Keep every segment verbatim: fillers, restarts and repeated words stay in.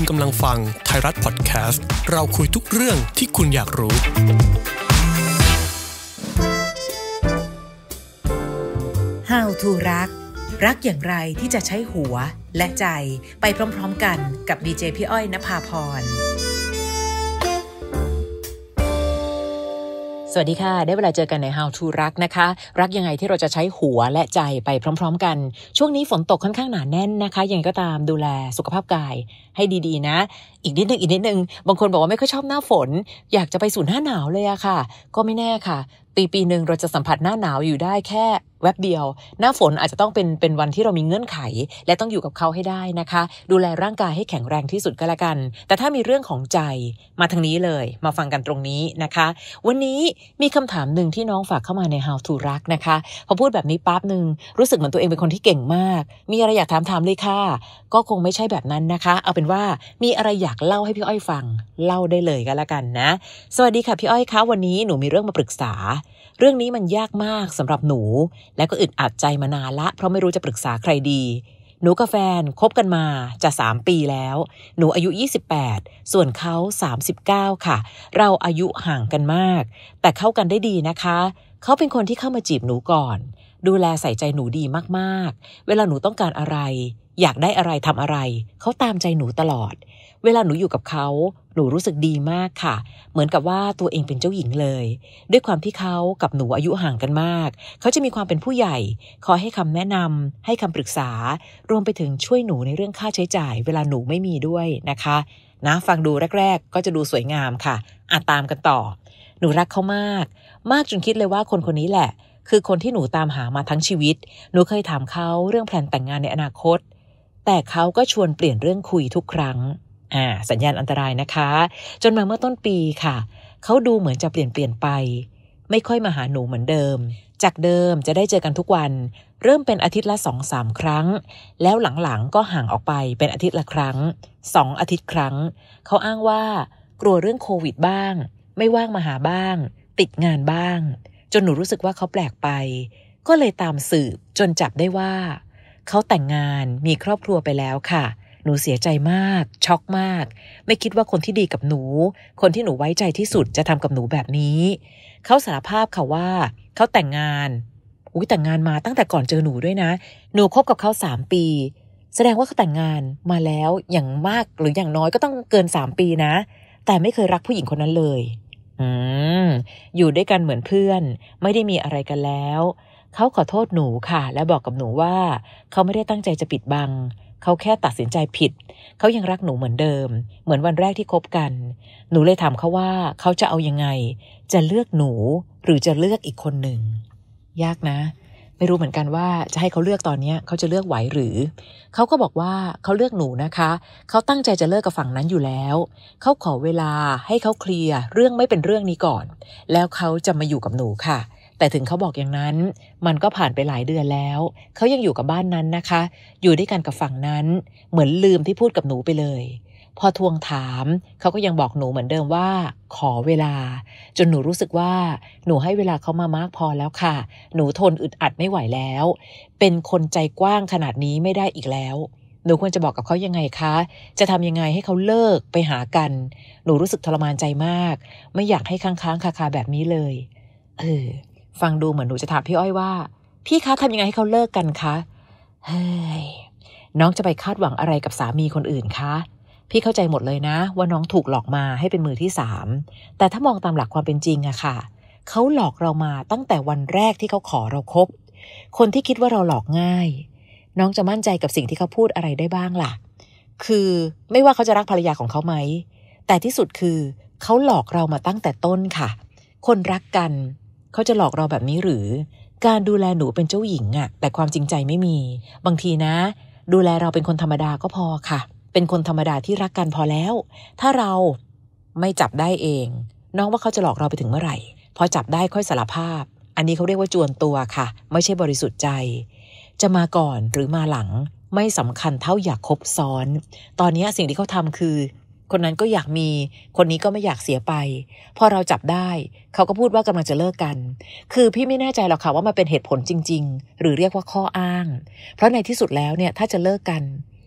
กำลังฟังไทยรัฐพอดแคสต์เราคุยทุกเรื่องที่คุณอยากรู้ How to รักรักอย่างไรที่จะใช้หัวและใจไปพร้อมๆกันกับดีเจพี่อ้อยณภาพรสวัสดีค่ะได้เวลาเจอกันใน How to รักนะคะรักยังไงที่เราจะใช้หัวและใจไปพร้อมๆกันช่วงนี้ฝนตกค่อนข้างหนาแน่นนะคะยังไงก็ตามดูแลสุขภาพกายให้ดีๆนะอีกนิดนึงอีกนิดนึงบางคนบอกว่าไม่ค่อยชอบหน้าฝนอยากจะไปสู่หน้าหนาวเลยอะค่ะก็ไม่แน่ค่ะปีปีหนึ่งเราจะสัมผัสหน้าหนาวอยู่ได้แค่แวบเดียวหน้าฝนอาจจะต้องเป็นเป็นวันที่เรามีเงื่อนไขและต้องอยู่กับเขาให้ได้นะคะดูแลร่างกายให้แข็งแรงที่สุดก็แล้วกันแต่ถ้ามีเรื่องของใจมาทางนี้เลยมาฟังกันตรงนี้นะคะวันนี้มีคำถามหนึ่งที่น้องฝากเข้ามาใน How to รักนะคะพอพูดแบบนี้ปั๊บนึงรู้สึกเหมือนตัวเองเป็นคนที่เก่งมากมีอะไรอยากถามถามเลยค่ะก็คงไม่ใช่แบบนั้นนะคะเอาเป็นว่ามีอะไรอยากเล่าให้พี่อ้อยฟังเล่าได้เลยก็แล้วกันนะสวัสดีค่ะพี่อ้อยคะวันนี้หนูมีเรื่องมาปรึกษาเรื่องนี้มันยากมากสำหรับหนูและก็อึดอัดใจมานานละเพราะไม่รู้จะปรึกษาใครดีหนูกับแฟนคบกันมาจะสามปีแล้วหนูอายุยี่สิบแปดส่วนเขาสามสิบเก้าค่ะเราอายุห่างกันมากแต่เข้ากันได้ดีนะคะเขาเป็นคนที่เข้ามาจีบหนูก่อนดูแลใส่ใจหนูดีมากๆเวลาหนูต้องการอะไรอยากได้อะไรทำอะไรเขาตามใจหนูตลอดเวลาหนูอยู่กับเขาหนูรู้สึกดีมากค่ะเหมือนกับว่าตัวเองเป็นเจ้าหญิงเลยด้วยความที่เขากับหนูอายุห่างกันมากเขาจะมีความเป็นผู้ใหญ่คอยให้คำแนะนำให้คำปรึกษารวมไปถึงช่วยหนูในเรื่องค่าใช้จ่ายเวลาหนูไม่มีด้วยนะคะนะฟังดูแรกๆก็จะดูสวยงามค่ะอ่ะตามกันต่อหนูรักเขามากมากจนคิดเลยว่าคนคนนี้แหละคือคนที่หนูตามหามาทั้งชีวิตหนูเคยถามเขาเรื่องแผนแต่งงานในอนาคตแต่เขาก็ชวนเปลี่ยนเรื่องคุยทุกครั้งอ่าสัญญาณอันตรายนะคะจนมาเมื่อต้นปีค่ะเขาดูเหมือนจะเปลี่ยนเปลี่ยนไปไม่ค่อยมาหาหนูเหมือนเดิมจากเดิมจะได้เจอกันทุกวันเริ่มเป็นอาทิตย์ละสองสามครั้งแล้วหลังๆก็ห่างออกไปเป็นอาทิตย์ละครั้งสองอาทิตย์ครั้งเขาอ้างว่ากลัวเรื่องโควิดบ้างไม่ว่างมาหาบ้างติดงานบ้างจนหนูรู้สึกว่าเขาแปลกไปก็เลยตามสืบจนจับได้ว่าเขาแต่งงานมีครอบครัวไปแล้วค่ะหนูเสียใจมากช็อกมากไม่คิดว่าคนที่ดีกับหนูคนที่หนูไว้ใจที่สุดจะทำกับหนูแบบนี้เขาสารภาพค่ะว่าเขาแต่งงานอุ้ยแต่งงานมาตั้งแต่ก่อนเจอหนูด้วยนะหนูคบกับเขาสามปีแสดงว่าเขาแต่งงานมาแล้วอย่างมากหรืออย่างน้อยก็ต้องเกินสามปีนะแต่ไม่เคยรักผู้หญิงคนนั้นเลยอืมอยู่ด้วยกันเหมือนเพื่อนไม่ได้มีอะไรกันแล้วเขาขอโทษหนูค่ะและบอกกับหนูว่าเขาไม่ได้ตั้งใจจะปิดบังเขาแค่ตัดสินใจผิดเขายังรักหนูเหมือนเดิมเหมือนวันแรกที่คบกันหนูเลยถามเขาว่าเขาจะเอายังไงจะเลือกหนูหรือจะเลือกอีกคนหนึ่งยากนะไม่รู้เหมือนกันว่าจะให้เขาเลือกตอนนี้เขาจะเลือกไหวหรือเขาก็บอกว่าเขาเลือกหนูนะคะเขาตั้งใจจะเลิกกับฝั่งนั้นอยู่แล้วเขาขอเวลาให้เขาเคลียร์เรื่องไม่เป็นเรื่องนี้ก่อนแล้วเขาจะมาอยู่กับหนูค่ะแต่ถึงเขาบอกอย่างนั้นมันก็ผ่านไปหลายเดือนแล้วเขายังอยู่กับบ้านนั้นนะคะอยู่ด้วยกันกับฝั่งนั้นเหมือนลืมที่พูดกับหนูไปเลยพอทวงถามเขาก็ยังบอกหนูเหมือนเดิมว่าขอเวลาจนหนูรู้สึกว่าหนูให้เวลาเขามามากพอแล้วค่ะหนูทนอึดอัดไม่ไหวแล้วเป็นคนใจกว้างขนาดนี้ไม่ได้อีกแล้วหนูควรจะบอกกับเขายังไงคะจะทำยังไงให้เขาเลิกไปหากันหนูรู้สึกทรมานใจมากไม่อยากให้ค้างๆคาๆแบบนี้เลยเออฟังดูเหมือนหนูจะถามพี่อ้อยว่าพี่คะทำยังไงให้เขาเลิกกันคะเฮ้ยน้องจะไปคาดหวังอะไรกับสามีคนอื่นคะพี่เข้าใจหมดเลยนะว่าน้องถูกหลอกมาให้เป็นมือที่สามแต่ถ้ามองตามหลักความเป็นจริงอะค่ะเขาหลอกเรามาตั้งแต่วันแรกที่เขาขอเราคบคนที่คิดว่าเราหลอกง่ายน้องจะมั่นใจกับสิ่งที่เขาพูดอะไรได้บ้างล่ะคือไม่ว่าเขาจะรักภรรยาของเขาไหมแต่ที่สุดคือเขาหลอกเรามาตั้งแต่ต้นค่ะคนรักกันเขาจะหลอกเราแบบนี้หรือการดูแลหนูเป็นเจ้าหญิงอะแต่ความจริงใจไม่มีบางทีนะดูแลเราเป็นคนธรรมดาก็พอค่ะเป็นคนธรรมดาที่รักกันพอแล้วถ้าเราไม่จับได้เองน้องว่าเขาจะหลอกเราไปถึงเมื่อไหร่พอจับได้ค่อยสารภาพอันนี้เขาเรียกว่าจวนตัวค่ะไม่ใช่บริสุทธิ์ใจจะมาก่อนหรือมาหลังไม่สำคัญเท่าอยากคบซ้อนตอนนี้สิ่งที่เขาทำคือคนนั้นก็อยากมีคนนี้ก็ไม่อยากเสียไปพอเราจับได้เขาก็พูดว่ากำลังจะเลิกกันคือพี่ไม่แน่ใจหรอกค่ะว่ามันเป็นเหตุผลจริงๆหรือเรียกว่าข้ออ้างเพราะในที่สุดแล้วเนี่ยถ้าจะเลิกกัน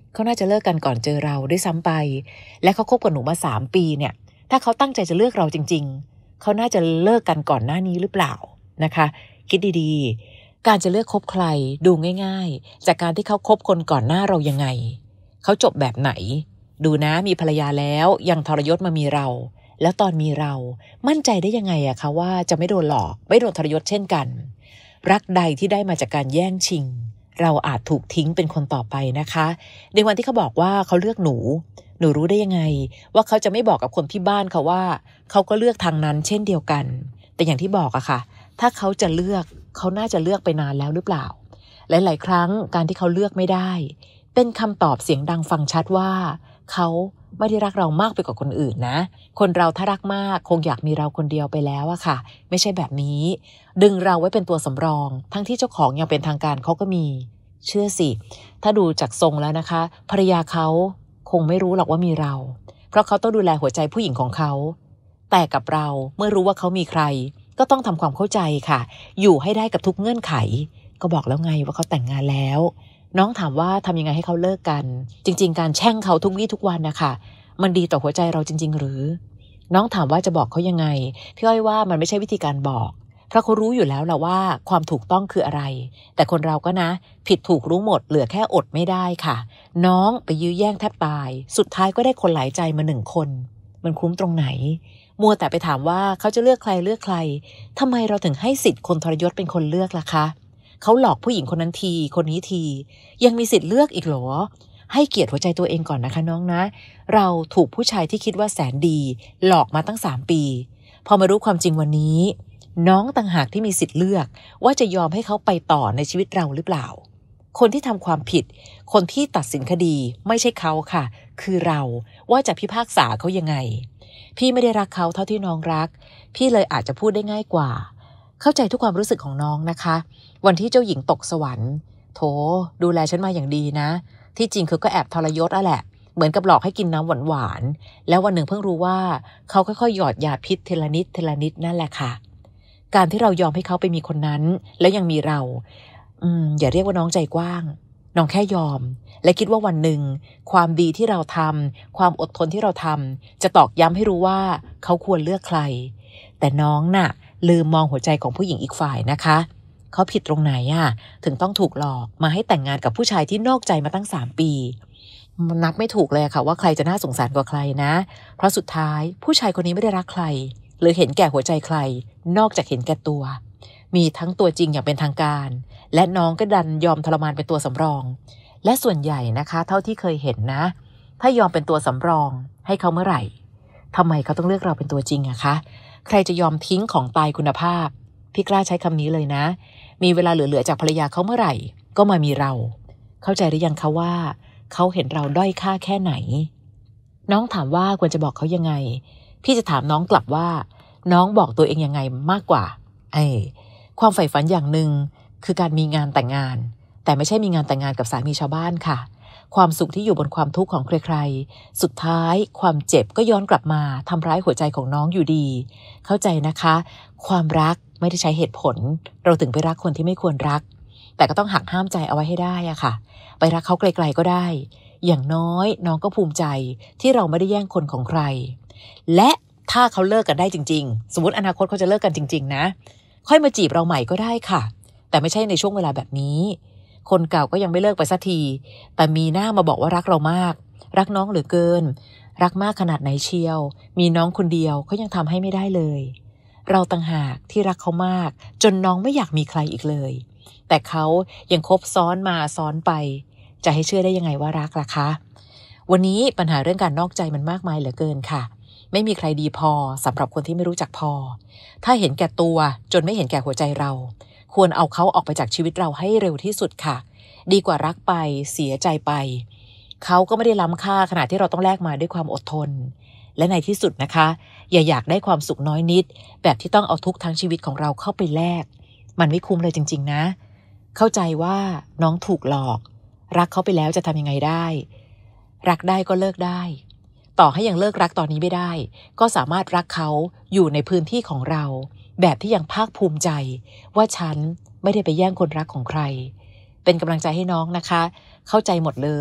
เขาน่าจะเลิกกันก่อนเจอเราด้วยซ้ำไปและเขาคบกับหนูมาสามปีเนี่ยถ้าเขาตั้งใจจะเลือกเราจริงๆเขาน่าจะเลิกกันก่อนหน้านี้หรือเปล่านะคะคิดดีๆการจะเลือกคบใครดูง่ายๆจากการที่เขาคบคนก่อนหน้าเรายังไงเขาจบแบบไหนดูนะมีภรรยาแล้วยังทรยศมามีเราแล้วตอนมีเรามั่นใจได้ยังไงอะคะว่าจะไม่โดนหลอกไม่โดนทรยศเช่นกันรักใดที่ได้มาจากการแย่งชิงเราอาจถูกทิ้งเป็นคนต่อไปนะคะในวันที่เขาบอกว่าเขาเลือกหนูหนูรู้ได้ยังไงว่าเขาจะไม่บอกกับคนที่บ้านเขาว่าเขาก็เลือกทางนั้นเช่นเดียวกันแต่อย่างที่บอกอะค่ะถ้าเขาจะเลือกเขาน่าจะเลือกไปนานแล้วหรือเปล่าหลายๆครั้งการที่เขาเลือกไม่ได้เป็นคำตอบเสียงดังฟังชัดว่าเขาไม่ได้รักเรามากไปกว่าคนอื่นนะคนเราถ้ารักมากคงอยากมีเราคนเดียวไปแล้วอะค่ะไม่ใช่แบบนี้ดึงเราไว้เป็นตัวสำรองทั้งที่เจ้าของยังเป็นทางการเขาก็มีเชื่อสิถ้าดูจากทรงแล้วนะคะภรรยาเขาคงไม่รู้หรอกว่ามีเราเพราะเขาต้องดูแลหัวใจผู้หญิงของเขาแต่กับเราเมื่อรู้ว่าเขามีใครก็ต้องทำความเข้าใจค่ะอยู่ให้ได้กับทุกเงื่อนไขก็บอกแล้วไงว่าเขาแต่งงานแล้วน้องถามว่าทำยังไงให้เขาเลิกกันจริงๆการแช่งเขาทุกวี่ทุกวันนะคะมันดีต่อหัวใจเราจริงๆหรือน้องถามว่าจะบอกเขายังไงพี่อ้อยว่ามันไม่ใช่วิธีการบอกเพราะเขารู้อยู่แล้วแหละว่าความถูกต้องคืออะไรแต่คนเราก็นะผิดถูกรู้หมดเหลือแค่อดไม่ได้ค่ะน้องไปยื้อแย่งแทบตายสุดท้ายก็ได้คนหลายใจมาหนึ่งคนมันคุ้มตรงไหนมัวแต่ไปถามว่าเขาจะเลือกใครเลือกใครทำไมเราถึงให้สิทธิ์คนทรยศเป็นคนเลือกล่ะคะเขาหลอกผู้หญิงคนนั้นทีคนนี้ทียังมีสิทธิ์เลือกอีกเหรอให้เกียรติหัวใจตัวเองก่อนนะคะน้องนะเราถูกผู้ชายที่คิดว่าแสนดีหลอกมาตั้งสามปีพอมารู้ความจริงวันนี้น้องต่างหากที่มีสิทธิ์เลือกว่าจะยอมให้เขาไปต่อในชีวิตเราหรือเปล่าคนที่ทำความผิดคนที่ตัดสินคดีไม่ใช่เขาค่ะคือเราว่าจะพิพากษาเขายังไงพี่ไม่ได้รักเขาเท่าที่น้องรักพี่เลยอาจจะพูดได้ง่ายกว่าเข้าใจทุกความรู้สึกของน้องนะคะวันที่เจ้าหญิงตกสวรรค์โถดูแลฉันมาอย่างดีนะที่จริงคือก็แอบทรยศอ่ะแหละเหมือนกับหลอกให้กินน้ำหวานๆแล้ววันหนึ่งเพิ่งรู้ว่าเขาค่อยๆหยอดยาพิษเทละนิดเทละนิดนั่นแหละค่ะการที่เรายอมให้เขาไปมีคนนั้นแล้วยังมีเราอืมอย่าเรียกว่าน้องใจกว้างน้องแค่ยอมและคิดว่าวันหนึ่งความดีที่เราทำความอดทนที่เราทำจะตอกย้ำให้รู้ว่าเขาควรเลือกใครแต่น้องน่ะลืมมองหัวใจของผู้หญิงอีกฝ่ายนะคะเขาผิดตรงไหนอ่ะถึงต้องถูกหลอกมาให้แต่งงานกับผู้ชายที่นอกใจมาตั้งสามปีมันนับไม่ถูกเลยค่ะว่าใครจะน่าสงสารกว่าใครนะเพราะสุดท้ายผู้ชายคนนี้ไม่ได้รักใครหรือเห็นแก่หัวใจใครนอกจากเห็นแก่ตัวมีทั้งตัวจริงอย่างเป็นทางการและน้องก็ดันยอมทรมานเป็นตัวสำรองและส่วนใหญ่นะคะเท่าที่เคยเห็นนะถ้ายอมเป็นตัวสำรองให้เขาเมื่อไหร่ทำไมเขาต้องเลือกเราเป็นตัวจริงอะคะใครจะยอมทิ้งของตายคุณภาพพี่กล้าใช้คำนี้เลยนะมีเวลาเหลือๆจากภรรยาเขาเมื่อไหร่ก็มามีเราเข้าใจหรือยังคะว่าเขาเห็นเราด้อยค่าแค่ไหนน้องถามว่าควรจะบอกเขายังไงพี่จะถามน้องกลับว่าน้องบอกตัวเองยังไงมากกว่าไอ้ความใฝ่ฝันอย่างหนึ่งคือการมีงานแต่งงานแต่ไม่ใช่มีงานแต่งงานกับสามีชาวบ้านค่ะความสุขที่อยู่บนความทุกข์ของใครๆสุดท้ายความเจ็บก็ย้อนกลับมาทำร้ายหัวใจของน้องอยู่ดีเข้าใจนะคะความรักไม่ได้ใช้เหตุผลเราถึงไปรักคนที่ไม่ควรรักแต่ก็ต้องหักห้ามใจเอาไว้ให้ได้อะค่ะไปรักเขาไกลๆก็ได้อย่างน้อยน้องก็ภูมิใจที่เราไม่ได้แย่งคนของใครและถ้าเขาเลิกกันได้จริงๆสมมติอนาคตเขาจะเลิกกันจริงๆนะค่อยมาจีบเราใหม่ก็ได้ค่ะแต่ไม่ใช่ในช่วงเวลาแบบนี้คนเก่าก็ยังไม่เลิกไปสักทีแต่มีหน้ามาบอกว่ารักเรามากรักน้องเหลือเกินรักมากขนาดไหนเชียวมีน้องคนเดียวเขายังทำให้ไม่ได้เลยเราต่างหากที่รักเขามากจนน้องไม่อยากมีใครอีกเลยแต่เขายังคบซ้อนมาซ้อนไปจะให้เชื่อได้ยังไงว่ารักล่ะคะวันนี้ปัญหาเรื่องการนอกใจมันมากมายเหลือเกินค่ะไม่มีใครดีพอสำหรับคนที่ไม่รู้จักพอถ้าเห็นแก่ตัวจนไม่เห็นแก่หัวใจเราควรเอาเขาออกไปจากชีวิตเราให้เร็วที่สุดค่ะดีกว่ารักไปเสียใจไปเขาก็ไม่ได้ล้ำค่าขนาดที่เราต้องแลกมาด้วยความอดทนและในที่สุดนะคะอย่าอยากได้ความสุขน้อยนิดแบบที่ต้องเอาทุกข์ทั้งชีวิตของเราเข้าไปแลกมันไม่คุ้มเลยจริงๆนะเข้าใจว่าน้องถูกหลอกรักเขาไปแล้วจะทำยังไงได้รักได้ก็เลิกได้ต่อให้ยังเลิกรักตอนนี้ไม่ได้ก็สามารถรักเขาอยู่ในพื้นที่ของเราแบบที่ยังภาคภูมิใจว่าฉันไม่ได้ไปแย่งคนรักของใครเป็นกำลังใจให้น้องนะคะเข้าใจหมดเลย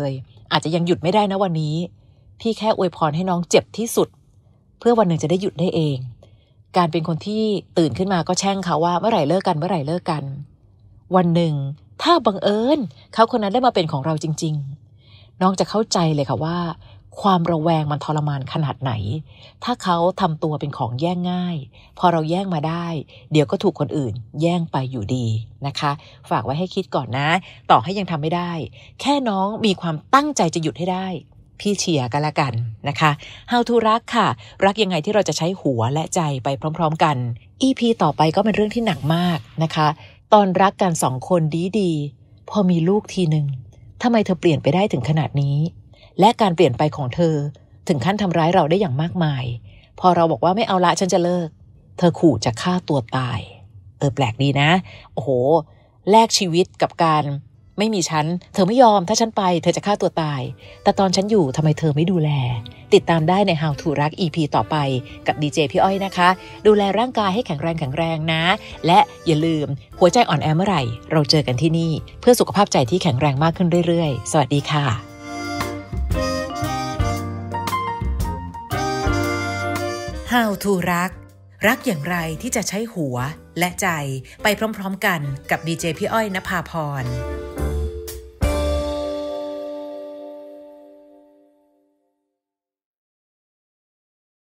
อาจจะยังหยุดไม่ได้นะวันนี้พี่แค่อวยพรให้น้องเจ็บที่สุดเพื่อวันหนึ่งจะได้หยุดได้เองการเป็นคนที่ตื่นขึ้นมาก็แช่งเขาว่าเมื่อไหร่เลิกกันเมื่อไหร่เลิกกันวันหนึ่งถ้าบังเอิญเขาคนนั้นได้มาเป็นของเราจริงๆน้องจะเข้าใจเลยค่ะว่าความระแวงมันทรมานขนาดไหนถ้าเขาทำตัวเป็นของแย่งง่ายพอเราแย่งมาได้เดี๋ยวก็ถูกคนอื่นแย่งไปอยู่ดีนะคะฝากไว้ให้คิดก่อนนะต่อให้ยังทำไม่ได้แค่น้องมีความตั้งใจจะหยุดให้ได้พี่เชียร์กันละกันนะคะ How to รักค่ะรักยังไงที่เราจะใช้หัวและใจไปพร้อมๆกัน อี พี ต่อไปก็เป็นเรื่องที่หนักมากนะคะตอนรักกันสองคนดีๆพอมีลูกทีหนึ่งทำไมเธอเปลี่ยนไปได้ถึงขนาดนี้และการเปลี่ยนไปของเธอถึงขั้นทำร้ายเราได้อย่างมากมายพอเราบอกว่าไม่เอาละฉันจะเลิกเธอขู่จะฆ่าตัวตายเออแปลกดีนะโอ้โหแลกชีวิตกับการไม่มีฉันเธอไม่ยอมถ้าฉันไปเธอจะฆ่าตัวตายแต่ตอนฉันอยู่ทำไมเธอไม่ดูแลติดตามได้ใน How to รัก อี พี ต่อไปกับดีเจพี่อ้อยนะคะดูแลร่างกายให้แข็งแรงแข็งแรงนะและอย่าลืมหัวใจอ่อนแอเมื่อไหร่เราเจอกันที่นี่เพื่อสุขภาพใจที่แข็งแรงมากขึ้นเรื่อยๆสวัสดีค่ะ How to รักรักอย่างไรที่จะใช้หัวและใจไปพร้อมๆกันกับดีเจพี่อ้อยณภาพร